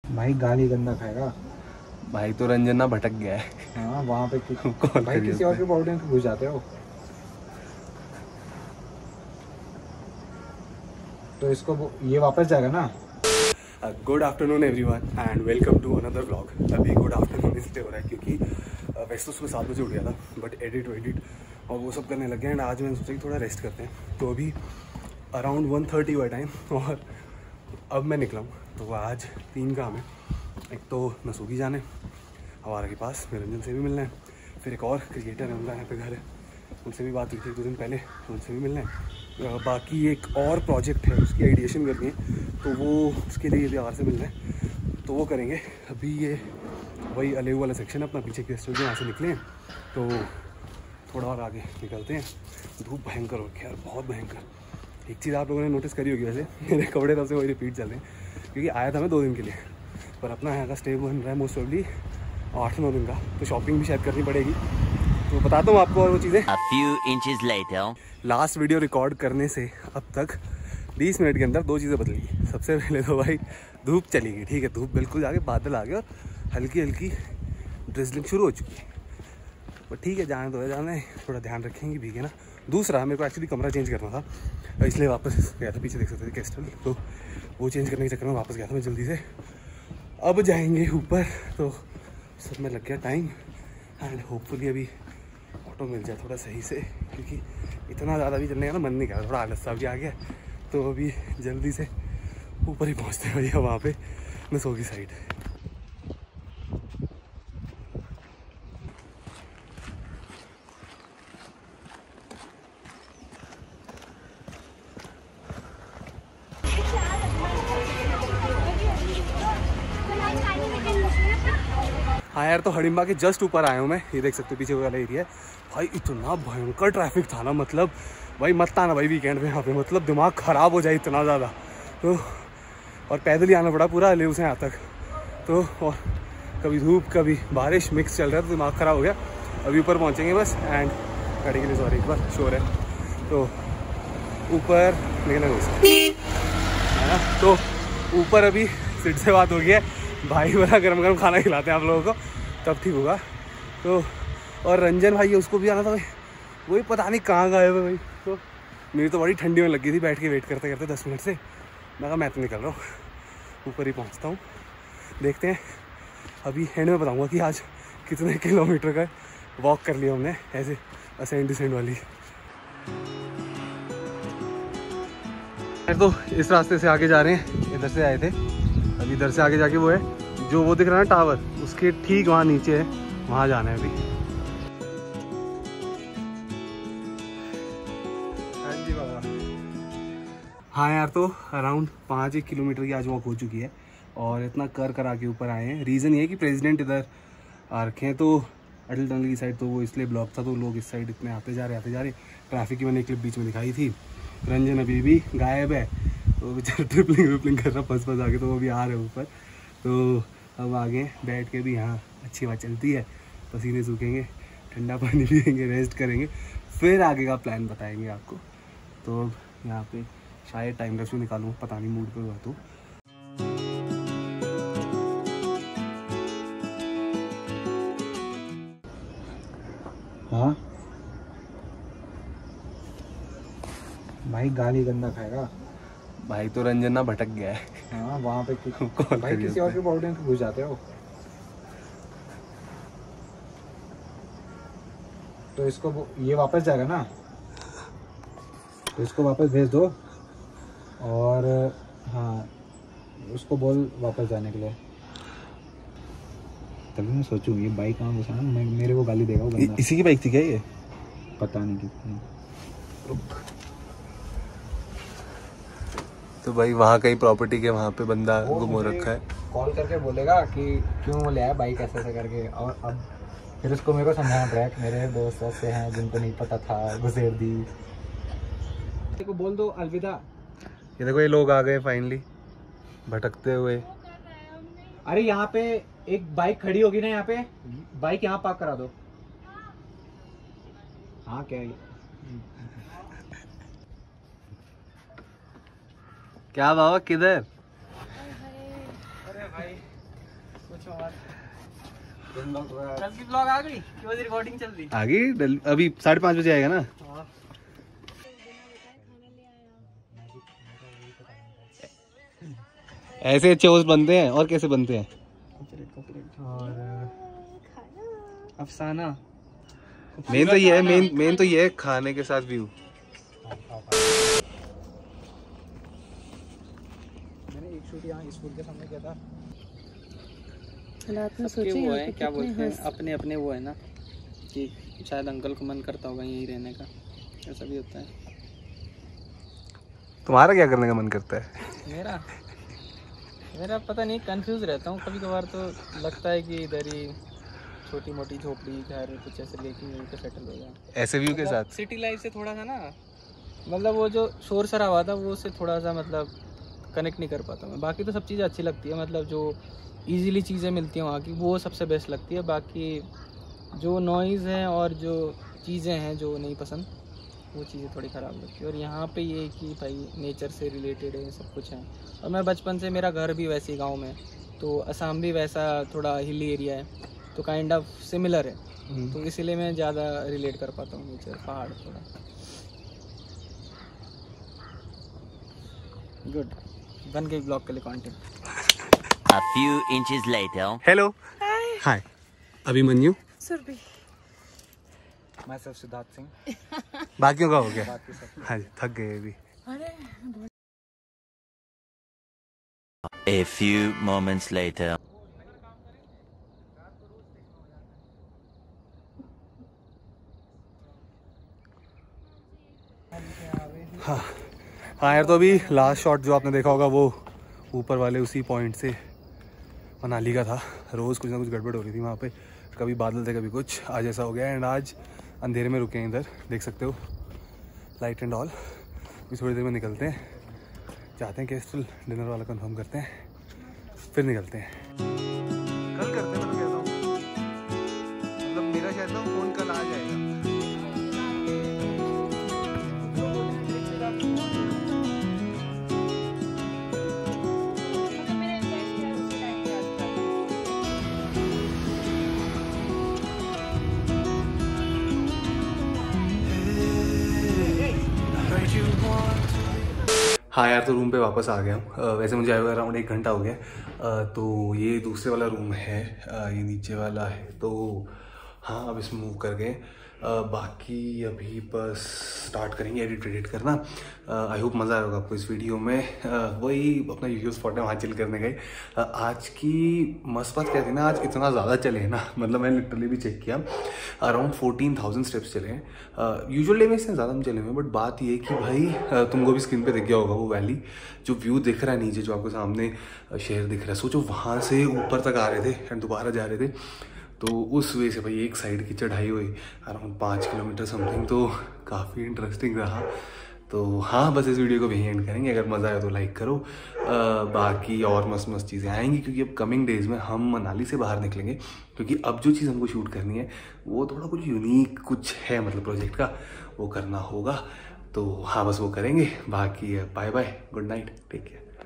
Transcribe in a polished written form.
भाई गाली गंदा खाएगा भाई। तो रंजन ना भटक गया है। हाँ वहाँ पे कॉल भाई किसी और के बॉडी में घुस जाते हो। तो इसको ये वापस जाएगा ना। Good afternoon everyone and welcome to another vlog. अभी गुड आफ्टरनून इसलिए हो रहा है क्योंकि वैसे तो सुबह 7 बजे उठ गया था, बट एडिट और वो सब करने लग गया एंड आज मैंने सोचा कि थोड़ा रेस्ट करते हैं। तो अभी अराउंड 1:30 हुआ टाइम और अब मैं निकला हूँ। तो आज 3 काम है। एक तो नसूगी जाने हमारा के पास, निरंजन से भी मिलना है, फिर एक और क्रिकेटर है उनका यहाँ पे घर है, उनसे भी बात हुई थी 2 दिन पहले, तो उनसे भी मिलना है। बाकी एक और प्रोजेक्ट है उसकी आइडिएशन करनी है, तो वो उसके लिए बिहार से मिलना है, तो वो करेंगे। अभी ये वही अलेव वाला सेक्शन है अपना पीछे के स्टूडियो, यहाँ से निकले हैं तो थोड़ा और आगे निकलते हैं। धूप भयंकर हो गया यार, बहुत भयंकर। एक चीज़ आप लोगों ने नोटिस करी होगी, वैसे मेरे कपड़े तब से वही रिपीट चल रहे हैं क्योंकि आया था मैं 2 दिन के लिए, पर अपना यहाँ का स्टे बन रहा है मोस्ट प्रोबेबली 8-9 दिन का, तो शॉपिंग भी शायद करनी पड़ेगी। तो बताता हूँ आपको और वो चीज़ें। लास्ट वीडियो रिकॉर्ड करने से अब तक 20 मिनट के अंदर 2 चीज़ें बदल गई। सबसे पहले तो भाई धूप चली गई, ठीक है, धूप बिल्कुल आगे, बादल आ गए और हल्की हल्की ड्रिजलिंग शुरू हो चुकी है, बट ठीक है, जाने दो, जाने थोड़ा ध्यान रखेंगे भीगे ना। दूसरा, मेरे को एक्चुअली कमरा चेंज करना था, इसलिए वापस गया था, पीछे देख सकते थे कैस्टल, तो वो चेंज करने के चक्कर में वापस गया था मैं जल्दी से। अब जाएंगे ऊपर, तो सब में लग गया टाइम एंड होपफुली अभी ऑटो मिल जाए थोड़ा सही से, क्योंकि इतना ज़्यादा भी चलने का ना मन नहीं कर रहा, थोड़ा आलस सा भी आ गया। तो अभी जल्दी से ऊपर ही पहुँचते हैं भैया, वहाँ पे नसोगी साइड। हाँ यार, तो हडिम्बा के जस्ट ऊपर आया हूँ मैं, ये देख सकते हो पीछे वाला एरिया है। भाई इतना भयंकर ट्रैफिक था ना, मतलब भाई मत आना भाई वीकेंड में यहाँ पे, मतलब दिमाग ख़राब हो जाए इतना ज़्यादा। तो और पैदल ही आना पड़ा पूरा अलेव से यहाँ तक, तो और कभी धूप कभी बारिश मिक्स चल रहा है, तो दिमाग ख़राब हो गया। अभी ऊपर पहुँचेंगे बस, एंड गाड़ी के लिए सॉरी एक बार शोर है, तो ऊपर निकलना है ना। तो ऊपर अभी सिट से बात हो गई है, भाई बड़ा गरम गरम खाना खिलाते हैं आप लोगों को, तब ठीक होगा। तो और रंजन भाई है, उसको भी आना था भाई, वही पता नहीं कहाँ गए हुए भाई। तो मेरी तो बड़ी ठंडी में लगी थी बैठ के वेट करते करते 10 मिनट से। मैं कहा मैं तो निकल रहा हूँ, ऊपर ही पहुँचता हूँ, देखते हैं। अभी एंड में बताऊँगा कि आज कितने किलोमीटर का वॉक कर लिया हमने, ऐसे असेंड डिसेंड वाली। तो इस रास्ते से आगे जा रहे हैं, इधर से आए थे, अभी इधर से आगे जाके वो है जो वो दिख रहा है टावर, उसके ठीक वहाँ नीचे है, वहाँ जाना है अभी। हाँ जी बाबा। हाँ यार, तो अराउंड 5-1 किलोमीटर की आज वॉक हो चुकी है और इतना कर करा के ऊपर आए हैं। रीज़न ये है कि प्रेसिडेंट इधर आ रखे हैं, तो अटल टनल की साइड, तो वो इसलिए ब्लॉक था, तो लोग इस साइड इतने आते जा रहे। ट्रैफिक की मैंने एक क्लिप बीच में दिखाई थी। रंजन अभी भी गायब है, तो बेचारा ट्रिपलिंग कर रहा फंस आके, तो वो भी आ रहे ऊपर। तो अब आगे बैठ के भी यहाँ अच्छी बात चलती है, पसीने सूखेंगे, ठंडा पानी पियेंगे, रेस्ट करेंगे, फिर आगे का प्लान बताएंगे आपको। तो अब यहाँ पे शायद टाइम लैप्स भी निकालूँ, पता नहीं मूड पे हुआ तो। हाँ भाई गाली गंदा खाएगा भाई। तो रंजन ना भटक गया है। हाँ वहाँ पे भाई किसी और के बॉडी में घुस जाते हो। तो इसको ये वापस जाएगा ना, तो इसको वापस भेज दो, और हाँ उसको बोल वापस जाने के लिए। तभी मैं सोचूं ये बाइक कहाँ घुसा ना, मेरे को गाली देगा वो बंदा। इसी की बाइक थी क्या ये? पता नहीं कितनी। तो भाई वहाँ कहीं प्रॉपर्टी के वहाँ पे बंदा गुम हो रखा है। कॉल करके बोलेगा कि क्यों ले आया बाइक ऐसे ऐसे करके, और अब फिर उसको मेरे को समझाना पड़ेगा कि मेरे दोस्त ऐसे हैं जिनको नहीं पता था, घुसेड़ दी। को बोल दो अलविदा। ये देखो ये लोग आ गए फाइनली भटकते हुए। अरे यहाँ पे एक बाइक खड़ी होगी ना, यहाँ पे बाइक यहाँ पार्क करा दो। हाँ क्या है? क्या बाबा किधर? अरे भाई कल की ब्लॉग आ गई, क्यों रिकॉर्डिंग चल रही? आ गई, अभी 5:30 बजे आएगा ना। ऐसे अच्छे होस्ट बनते हैं, और कैसे बनते हैं? और अफसाना मेन तो ये है, मेन तो ये है खाने के साथ व्यू। मैंने एक शूट यहाँ स्कूल के सामने किया था। रात में सोचे वो है, क्या बोलते हैं, अपने अपने वो है ना कि शायद अंकल को मन करता होगा यहीं रहने का, ऐसा भी होता है। तुम्हारा क्या करने का मन करता है? मेरा पता नहीं, कंफ्यूज रहता हूँ कभी कभार। तो लगता है कि इधर ही छोटी मोटी झोपड़ी घर कुछ ऐसे लेके यहीं पे सेटल हो जाए, ऐसे व्यू के साथ। सिटी लाइफ से थोड़ा सा ना, मतलब वो जो शोर शराबा था वो से थोड़ा सा मतलब कनेक्ट नहीं कर पाता मैं। बाकी तो सब चीज़ें अच्छी लगती है, मतलब जो इजीली चीज़ें मिलती हैं वहाँ की, वो सबसे बेस्ट लगती है। बाकी जो नॉइज़ है और जो चीज़ें हैं जो नहीं पसंद, वो चीज़ें थोड़ी ख़राब लगती है। और यहाँ पे ये है कि भाई नेचर से रिलेटेड है, सब कुछ है। और मैं बचपन से, मेरा घर भी वैसे ही गाँव में, तो असम भी वैसा थोड़ा हिली एरिया है, तो काइंड ऑफ सिमिलर है। तो इसीलिए मैं ज़्यादा रिलेट कर पाता हूँ नेचर, पहाड़ थोड़ा। गुड, बन गई ब्लॉग के लिए content. A few inches later. Hello, hi, Abhimanyu, Surabhi, मैं सब सिद्धार्थ सिंह। बाकियों का हो गया? बाकी सब हाँ जी, थक गए अभी। A few moments later. हाँ यार, तो अभी लास्ट शॉट जो आपने देखा होगा वो ऊपर वाले उसी पॉइंट से मनाली का था। रोज़ कुछ ना कुछ गड़बड़ हो रही थी वहाँ पे, कभी बादल थे कभी कुछ। आज ऐसा हो गया एंड आज अंधेरे में रुके हैं इधर, देख सकते हो लाइट एंड ऑल। अभी थोड़ी देर में निकलते हैं, जाते हैं केस्टल, डिनर वाला कंफर्म करते हैं, फिर निकलते हैं। कल करते हैं, मैं तो कहता हूँ, मतलब मेरा शायद ना फ़ोन कल आ जाएगा। हाँ यार, तो रूम पे वापस आ गया हूँ। वैसे मुझे आए हुए अराउंड 1 घंटा हो गया। तो ये दूसरे वाला रूम है, ये नीचे वाला है। तो हाँ, अब इसमें मूव कर गए। बाकी अभी बस स्टार्ट करेंगे एडिट करना। आई होप मज़ा आएगा आपको इस वीडियो में। वही अपना यूट्यूब स्पॉट है, वहाँ चिल करने गए। आज की मस्त बात क्या थी ना, आज इतना ज़्यादा चले हैं ना, मतलब मैंने लिटरली भी चेक किया, अराउंड 14,000 स्टेप्स चले हैं। यूजुअल डे में इससे ज़्यादा हम चले हुए, बट बात ये कि भाई तुमको भी स्क्रीन पे दिख गया होगा वो वैली, जो व्यू दिख रहा है नीचे, जो आपको सामने शहर दिख रहा है। सोचो वहाँ से ऊपर तक आ रहे थे एंड दोबारा जा रहे थे, तो उस वे से भाई एक साइड की चढ़ाई हुई अराउंड 5 किलोमीटर समथिंग, तो काफ़ी इंटरेस्टिंग रहा। तो हाँ, बस इस वीडियो को भी एंड करेंगे। अगर मज़ा आया तो लाइक करो। बाकी और मस्त मस्त चीज़ें आएंगी, क्योंकि अब कमिंग डेज़ में हम मनाली से बाहर निकलेंगे, क्योंकि अब जो चीज़ हमको शूट करनी है वो थोड़ा कुछ यूनिक कुछ है, मतलब प्रोजेक्ट का वो करना होगा। तो हाँ, बस वो करेंगे। बाकी bye bye, good night, take care.